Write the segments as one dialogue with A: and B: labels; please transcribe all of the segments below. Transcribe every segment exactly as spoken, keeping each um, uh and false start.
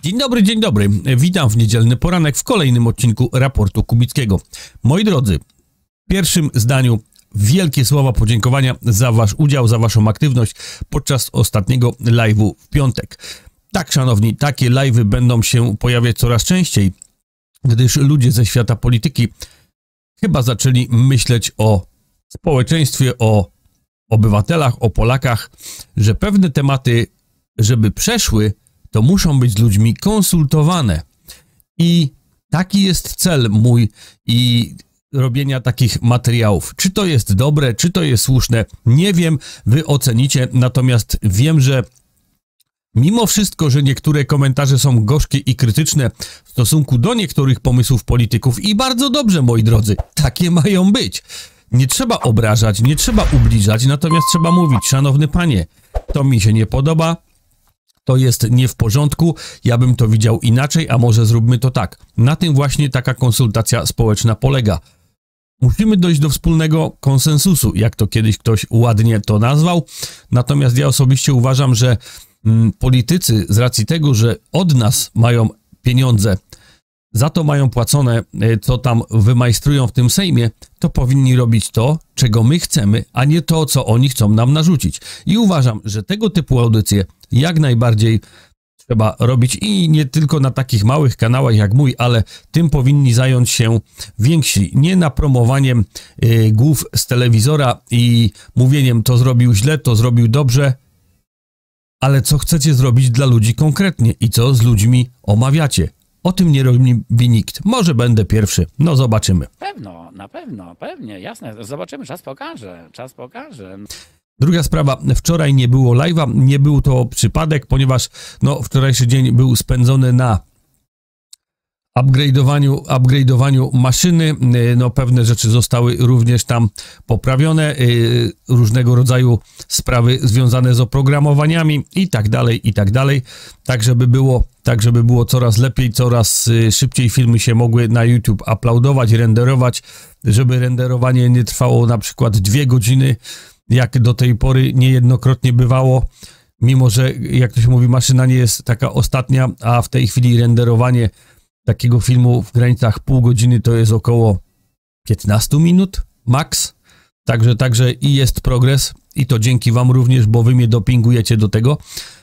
A: Dzień dobry, dzień dobry. Witam w niedzielny poranek w kolejnym odcinku Raportu Kubickiego. Moi drodzy, w pierwszym zdaniu wielkie słowa podziękowania za wasz udział, za waszą aktywność podczas ostatniego live'u w piątek. Tak, szanowni, takie live'y będą się pojawiać coraz częściej, gdyż ludzie ze świata polityki chyba zaczęli myśleć o społeczeństwie, o obywatelach, o Polakach, że pewne tematy, żeby przeszły, to muszą być z ludźmi konsultowane. I taki jest cel mój i robienia takich materiałów. Czy to jest dobre, czy to jest słuszne, nie wiem, wy ocenicie, natomiast wiem, że mimo wszystko, że niektóre komentarze są gorzkie i krytyczne w stosunku do niektórych pomysłów polityków i bardzo dobrze, moi drodzy, takie mają być. Nie trzeba obrażać, nie trzeba ubliżać, natomiast trzeba mówić, szanowny panie, to mi się nie podoba, to jest nie w porządku, ja bym to widział inaczej, a może zróbmy to tak. Na tym właśnie taka konsultacja społeczna polega. Musimy dojść do wspólnego konsensusu, jak to kiedyś ktoś ładnie to nazwał, natomiast ja osobiście uważam, że mm, politycy z racji tego, że od nas mają pieniądze, za to mają płacone, co tam wymajstrują w tym Sejmie, to powinni robić to, czego my chcemy, a nie to, co oni chcą nam narzucić. I uważam, że tego typu audycje jak najbardziej trzeba robić i nie tylko na takich małych kanałach jak mój, ale tym powinni zająć się więksi. Nie na promowaniem y, głów z telewizora i mówieniem, to zrobił źle, to zrobił dobrze, ale co chcecie zrobić dla ludzi konkretnie i co z ludźmi omawiacie. O tym nie robi nikt. Może będę pierwszy. No zobaczymy.
B: Pewno, na pewno, pewnie, jasne. Zobaczymy, czas pokaże, czas pokaże.
A: Druga sprawa, wczoraj nie było live'a, nie był to przypadek, ponieważ no, wczorajszy dzień był spędzony na upgrade'owaniu, upgrade'owaniu maszyny, no pewne rzeczy zostały również tam poprawione, yy, różnego rodzaju sprawy związane z oprogramowaniami i tak dalej, i tak dalej, tak żeby było, tak żeby było coraz lepiej, coraz yy, szybciej filmy się mogły na YouTube uploadować, renderować, żeby renderowanie nie trwało na przykład dwie godziny, jak do tej pory niejednokrotnie bywało, mimo że, jak to się mówi, maszyna nie jest taka ostatnia, a w tej chwili renderowanie takiego filmu w granicach pół godziny to jest około piętnaście minut max. Także, także i jest progres i to dzięki wam również, bo wy mnie dopingujecie do tego.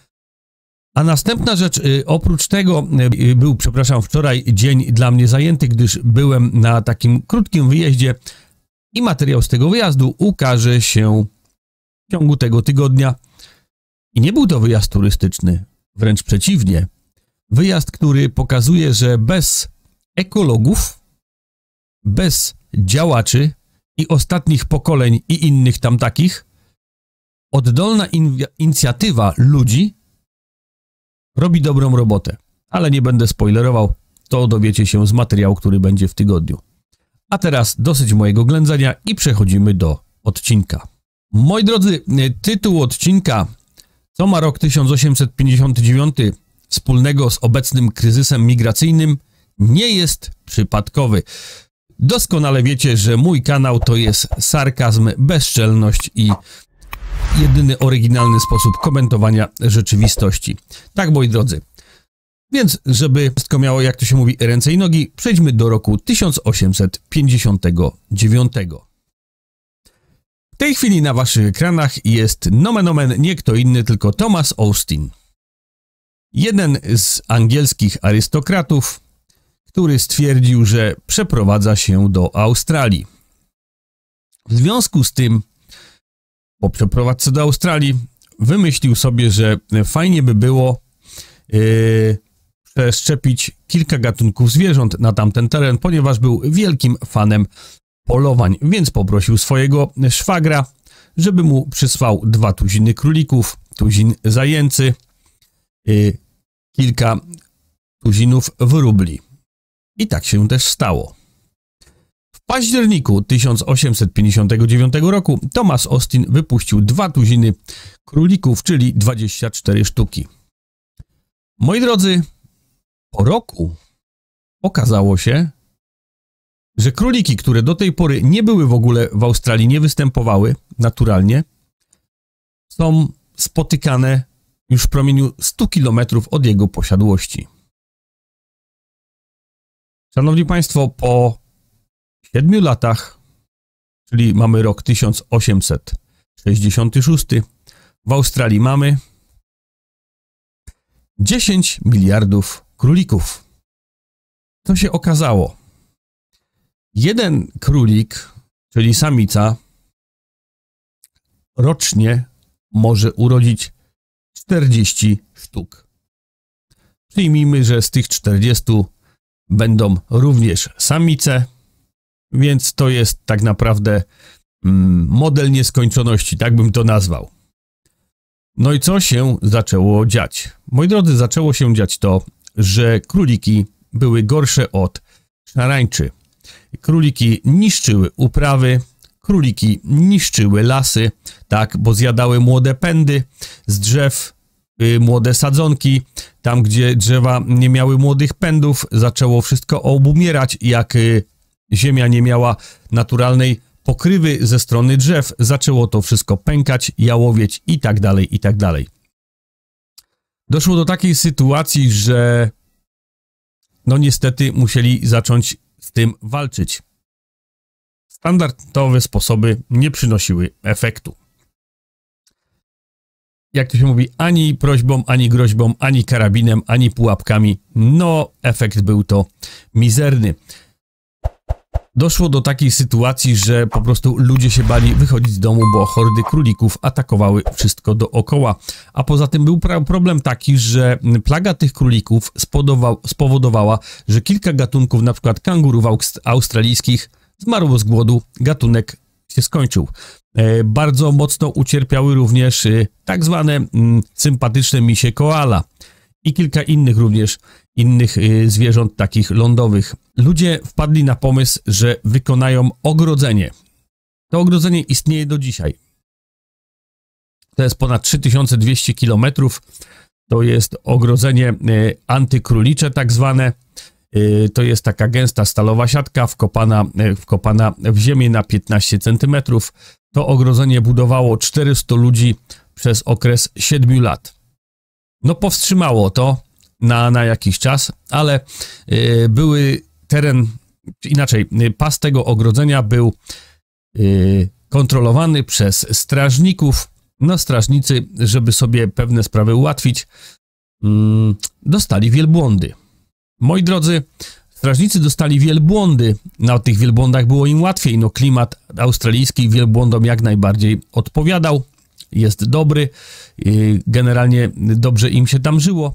A: A następna rzecz, oprócz tego był, przepraszam, wczoraj dzień dla mnie zajęty, gdyż byłem na takim krótkim wyjeździe i materiał z tego wyjazdu ukaże się w ciągu tego tygodnia. I nie był to wyjazd turystyczny, wręcz przeciwnie. Wyjazd, który pokazuje, że bez ekologów, bez działaczy i ostatnich pokoleń i innych tam takich, oddolna in inicjatywa ludzi robi dobrą robotę. Ale nie będę spoilerował, to dowiecie się z materiału, który będzie w tygodniu. A teraz dosyć mojego ględzenia i przechodzimy do odcinka. Moi drodzy, tytuł odcinka: co ma rok tysiąc osiemset pięćdziesiąty dziewiąty wspólnego z obecnym kryzysem migracyjnym, nie jest przypadkowy. Doskonale wiecie, że mój kanał to jest sarkazm, bezczelność i jedyny oryginalny sposób komentowania rzeczywistości. Tak, moi drodzy. Więc, żeby wszystko miało, jak to się mówi, ręce i nogi, przejdźmy do roku tysiąc osiemset pięćdziesiątego dziewiątego. W tej chwili na waszych ekranach jest nomen omen nie kto inny, tylko Thomas Austin. Jeden z angielskich arystokratów, który stwierdził, że przeprowadza się do Australii. W związku z tym, po przeprowadzce do Australii, wymyślił sobie, że fajnie by było yy, przeszczepić kilka gatunków zwierząt na tamten teren, ponieważ był wielkim fanem polowań, więc poprosił swojego szwagra, żeby mu przysłał dwa tuziny królików, tuzin zajęcy, yy, kilka tuzinów wróbli. I tak się też stało. W październiku tysiąc osiemset pięćdziesiątego dziewiątego roku Thomas Austin wypuścił dwa tuziny królików, czyli dwadzieścia cztery sztuki. Moi drodzy, po roku okazało się, że króliki, które do tej pory nie były w ogóle w Australii, nie występowały naturalnie, są spotykane już w promieniu stu kilometrów od jego posiadłości. Szanowni Państwo, po siedmiu latach, czyli mamy rok tysiąc osiemset sześćdziesiąty szósty, w Australii mamy dziesięć miliardów królików. Co się okazało? Jeden królik, czyli samica, rocznie może urodzić czterdzieści sztuk. Przyjmijmy, że z tych czterdziestu będą również samice, więc to jest tak naprawdę mm, model nieskończoności, tak bym to nazwał. No i co się zaczęło dziać? Moi drodzy, zaczęło się dziać to, że króliki były gorsze od szarańczy. Króliki niszczyły uprawy, króliki niszczyły lasy, tak, bo zjadały młode pędy z drzew, y, młode sadzonki. Tam, gdzie drzewa nie miały młodych pędów, zaczęło wszystko obumierać. Jak y, ziemia nie miała naturalnej pokrywy ze strony drzew, zaczęło to wszystko pękać, jałowieć i tak dalej, i tak dalej. Doszło do takiej sytuacji, że no niestety musieli zacząć z tym walczyć. Standardowe sposoby nie przynosiły efektu. Jak to się mówi, ani prośbą, ani groźbą, ani karabinem, ani pułapkami. No, efekt był to mizerny. Doszło do takiej sytuacji, że po prostu ludzie się bali wychodzić z domu, bo hordy królików atakowały wszystko dookoła. A poza tym był problem taki, że plaga tych królików spowodowała, że kilka gatunków, na przykład kangurów australijskich, zmarło z głodu, gatunek się skończył. E, bardzo mocno ucierpiały również e, tak zwane m, sympatyczne misie koala i kilka innych również innych e, zwierząt takich lądowych. Ludzie wpadli na pomysł, że wykonają ogrodzenie. To ogrodzenie istnieje do dzisiaj. To jest ponad trzy tysiące dwieście kilometrów. To jest ogrodzenie e, antykrólicze tak zwane. To jest taka gęsta stalowa siatka wkopana, wkopana w ziemię na piętnaście centymetrów. To ogrodzenie budowało czterystu ludzi przez okres siedmiu lat. No powstrzymało to na, na jakiś czas, ale y, były teren, inaczej, pas tego ogrodzenia był y, kontrolowany przez strażników. No strażnicy, żeby sobie pewne sprawy ułatwić, y, dostali wielbłądy. Moi drodzy, strażnicy dostali wielbłądy. Na tych wielbłądach było im łatwiej. No klimat australijski wielbłądom jak najbardziej odpowiadał. Jest dobry. Generalnie dobrze im się tam żyło.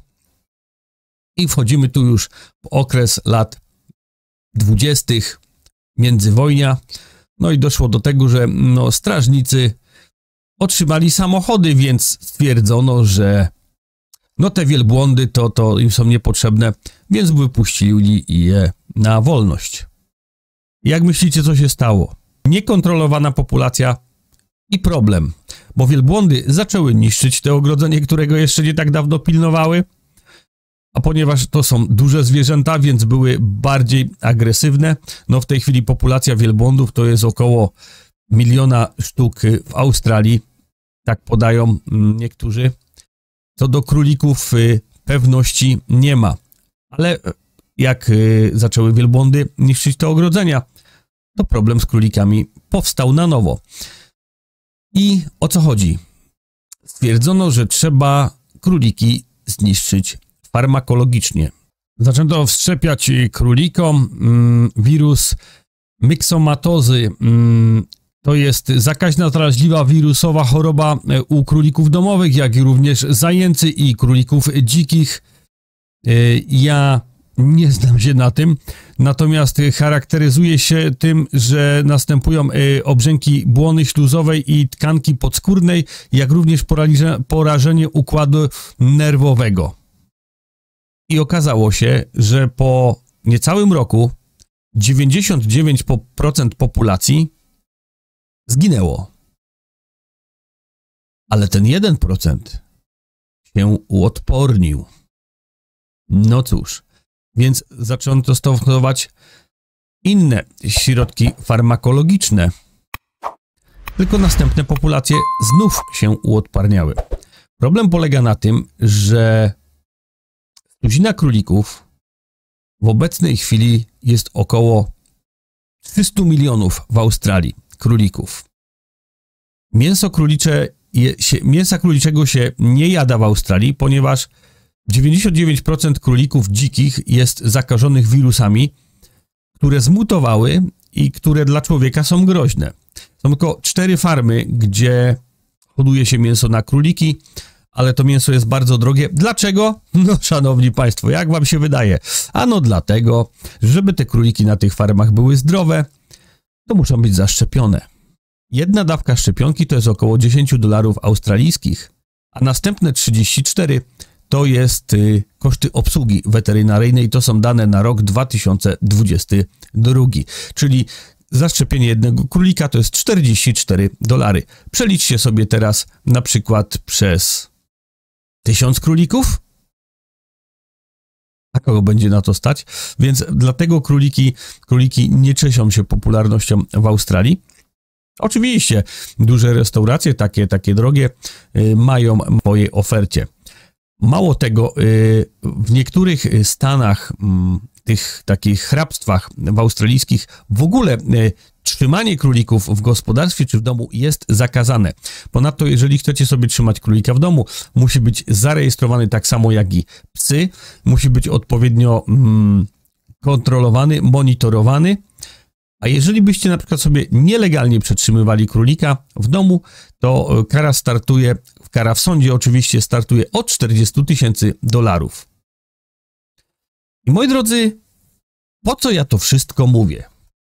A: I wchodzimy tu już w okres lat dwudziestych, międzywojnia. No i doszło do tego, że no, strażnicy otrzymali samochody, więc stwierdzono, że no te wielbłądy to, to im są niepotrzebne, więc wypuścili je na wolność. Jak myślicie, co się stało? Niekontrolowana populacja i problem, bo wielbłądy zaczęły niszczyć te ogrodzenie, którego jeszcze nie tak dawno pilnowały, a ponieważ to są duże zwierzęta, więc były bardziej agresywne, no w tej chwili populacja wielbłądów to jest około miliona sztuk w Australii, tak podają niektórzy. Co do królików pewności nie ma, ale jak zaczęły wielbłądy niszczyć te ogrodzenia, to problem z królikami powstał na nowo. I o co chodzi? Stwierdzono, że trzeba króliki zniszczyć farmakologicznie. Zaczęto wszczepiać królikom mm, wirus myksomatozy. Mm, To jest zakaźna, zaraźliwa, wirusowa choroba u królików domowych, jak i również zajęcy i królików dzikich. Ja nie znam się na tym, natomiast charakteryzuje się tym, że następują obrzęki błony śluzowej i tkanki podskórnej, jak również porażenie układu nerwowego. I okazało się, że po niecałym roku dziewięćdziesiąt dziewięć procent populacji zginęło. Ale ten jeden procent się uodpornił. No cóż, więc zaczęto stosować inne środki farmakologiczne. Tylko następne populacje znów się uodparniały. Problem polega na tym, że stuzina królików W obecnej chwili jest około trzysta milionów w Australii królików. Mięso królicze, je, się, mięsa króliczego się nie jada w Australii, ponieważ dziewięćdziesiąt dziewięć procent królików dzikich jest zakażonych wirusami, które zmutowały i które dla człowieka są groźne. Są tylko cztery farmy, gdzie hoduje się mięso na króliki, ale to mięso jest bardzo drogie. Dlaczego? No, szanowni państwo, jak wam się wydaje? Ano dlatego, żeby te króliki na tych farmach były zdrowe, to muszą być zaszczepione. Jedna dawka szczepionki to jest około dziesięć dolarów australijskich, a następne trzydzieści cztery to jest y, koszty obsługi weterynaryjnej. To są dane na rok dwa tysiące dwudziesty drugi, czyli zaszczepienie jednego królika to jest czterdzieści cztery dolary. Przeliczcie sobie teraz na przykład przez tysiąc królików. A kogo będzie na to stać? Więc dlatego króliki, króliki nie cieszą się popularnością w Australii. Oczywiście duże restauracje, takie, takie drogie, y, mają w mojej ofercie. Mało tego, y, w niektórych stanach, y, tych takich hrabstwach w australijskich, w ogóle y, trzymanie królików w gospodarstwie czy w domu jest zakazane. Ponadto, jeżeli chcecie sobie trzymać królika w domu, musi być zarejestrowany tak samo jak i psy, musi być odpowiednio mm, kontrolowany, monitorowany. A jeżeli byście na przykład sobie nielegalnie przetrzymywali królika w domu, to kara startuje, kara w sądzie oczywiście startuje od czterdziestu tysięcy dolarów. I moi drodzy, po co ja to wszystko mówię?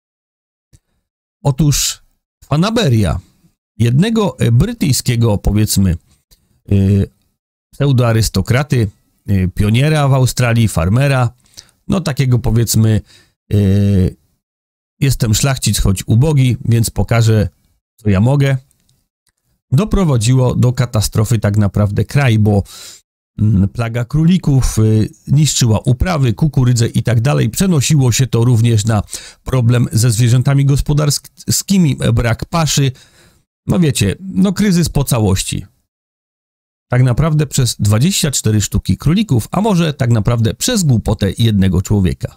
A: Otóż fanaberia jednego brytyjskiego, powiedzmy, pseudoarystokraty, pioniera w Australii, farmera, no takiego powiedzmy, jestem szlachcic, choć ubogi, więc pokażę, co ja mogę, doprowadziło do katastrofy tak naprawdę kraj, bo plaga królików niszczyła uprawy, kukurydzę i tak dalej. Przenosiło się to również na problem ze zwierzętami gospodarskimi, brak paszy. No wiecie, no kryzys po całości. Tak naprawdę przez dwadzieścia cztery sztuki królików, a może tak naprawdę przez głupotę jednego człowieka.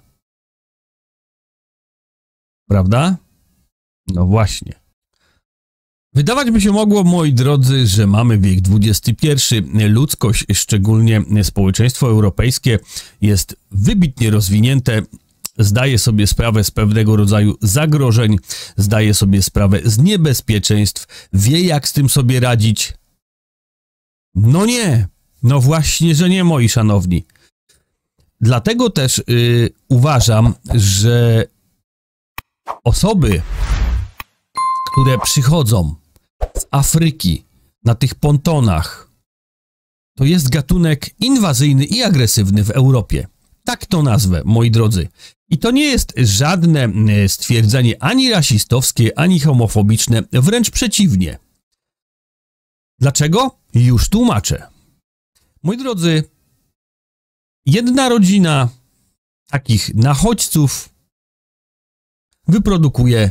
A: Prawda? No właśnie. Wydawać by się mogło, moi drodzy, że mamy wiek dwudziesty pierwszy. Ludzkość, szczególnie społeczeństwo europejskie, jest wybitnie rozwinięte, zdaje sobie sprawę z pewnego rodzaju zagrożeń, zdaje sobie sprawę z niebezpieczeństw, wie jak z tym sobie radzić. No nie, no właśnie, że nie, moi szanowni. Dlatego też yy, uważam, że osoby, które przychodzą z Afryki na tych pontonach, to jest gatunek inwazyjny i agresywny w Europie. Tak to nazwę, moi drodzy. I to nie jest żadne stwierdzenie ani rasistowskie, ani homofobiczne, wręcz przeciwnie. Dlaczego? Już tłumaczę. Moi drodzy, jedna rodzina takich nachodźców wyprodukuje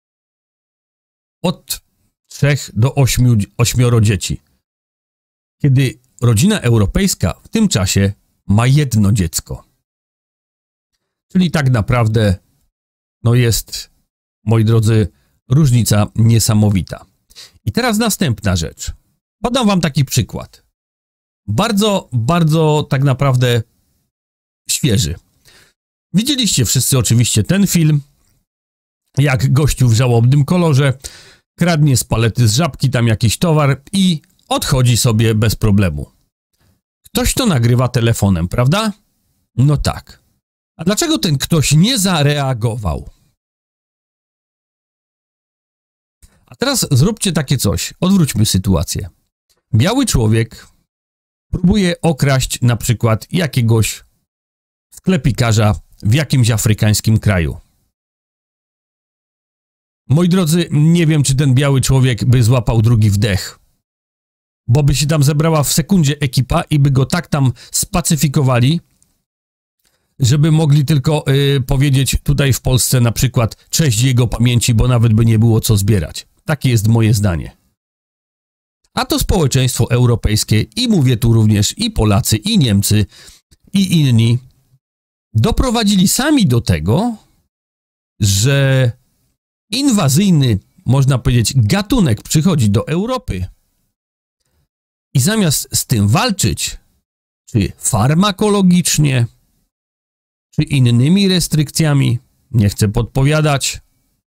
A: od trzech do ośmiu, ośmioro dzieci. Kiedy rodzina europejska w tym czasie ma jedno dziecko. Czyli tak naprawdę no jest, moi drodzy, różnica niesamowita. I teraz następna rzecz. Podam wam taki przykład. Bardzo, bardzo tak naprawdę świeży. Widzieliście wszyscy oczywiście ten film, jak gościu w żałobnym kolorze kradnie z palety z Żabki tam jakiś towar i odchodzi sobie bez problemu. Ktoś to nagrywa telefonem, prawda? No tak. A dlaczego ten ktoś nie zareagował? A teraz zróbcie takie coś. Odwróćmy sytuację. Biały człowiek próbuje okraść na przykład jakiegoś sklepikarza w jakimś afrykańskim kraju. Moi drodzy, nie wiem, czy ten biały człowiek by złapał drugi wdech. Bo by się tam zebrała w sekundzie ekipa i by go tak tam spacyfikowali, żeby mogli tylko y, powiedzieć tutaj w Polsce na przykład cześć jego pamięci, bo nawet by nie było co zbierać. Takie jest moje zdanie. A to społeczeństwo europejskie i mówię tu również i Polacy, i Niemcy, i inni doprowadzili sami do tego, że inwazyjny, można powiedzieć, gatunek przychodzi do Europy i zamiast z tym walczyć, czy farmakologicznie, czy innymi restrykcjami, nie chcę podpowiadać,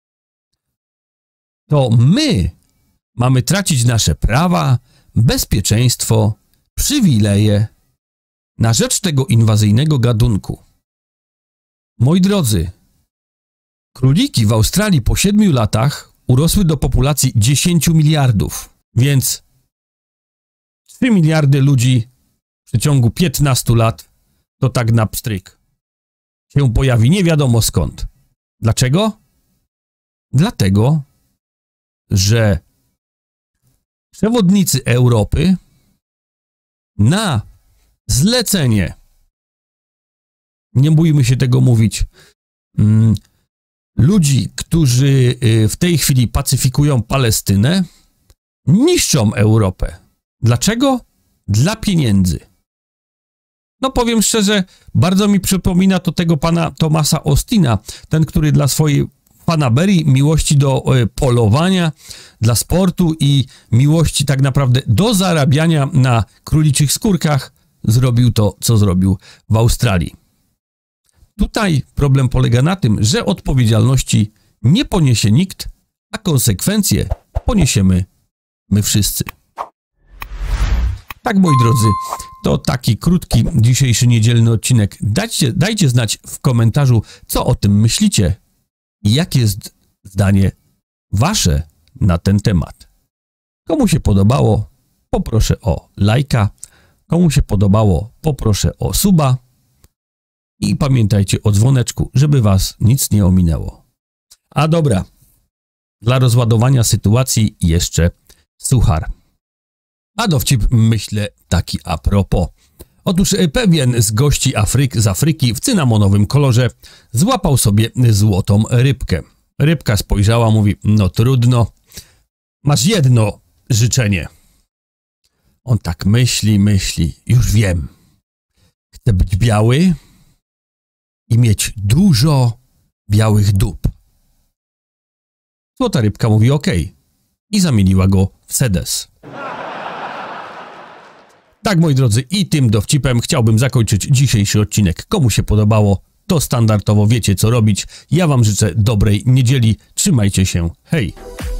A: to my mamy tracić nasze prawa, bezpieczeństwo, przywileje na rzecz tego inwazyjnego gatunku. Moi drodzy, króliki w Australii po siedmiu latach urosły do populacji dziesięć miliardów, więc trzy miliardy ludzi w przeciągu piętnastu lat to tak na pstryk się pojawi nie wiadomo skąd. Dlaczego? Dlatego, że przewodnicy Europy na zlecenie, nie bójmy się tego mówić, mm, ludzi, którzy w tej chwili pacyfikują Palestynę, niszczą Europę. Dlaczego? Dla pieniędzy. No powiem szczerze, bardzo mi przypomina to tego pana Thomasa Austina, ten, który dla swojej fanaberii, miłości do e, polowania, dla sportu i miłości tak naprawdę do zarabiania na króliczych skórkach zrobił to, co zrobił w Australii. Tutaj problem polega na tym, że odpowiedzialności nie poniesie nikt, a konsekwencje poniesiemy my wszyscy. Tak, moi drodzy, to taki krótki dzisiejszy niedzielny odcinek. Dajcie, dajcie znać w komentarzu, co o tym myślicie i jakie jest zdanie wasze na ten temat. Komu się podobało, poproszę o lajka. Komu się podobało, poproszę o suba. I pamiętajcie o dzwoneczku, żeby was nic nie ominęło. A dobra, dla rozładowania sytuacji jeszcze suchar. A dowcip, myślę, taki a propos. Otóż pewien z gości Afryk, z Afryki w cynamonowym kolorze złapał sobie złotą rybkę. Rybka spojrzała, mówi, no trudno, masz jedno życzenie. On tak myśli, myśli, już wiem. Chcę być biały i mieć dużo białych dup. Złota rybka mówi okej. Okay. I zamieniła go w sedes. Tak, moi drodzy, i tym dowcipem chciałbym zakończyć dzisiejszy odcinek. Komu się podobało, to standardowo wiecie, co robić. Ja wam życzę dobrej niedzieli. Trzymajcie się. Hej!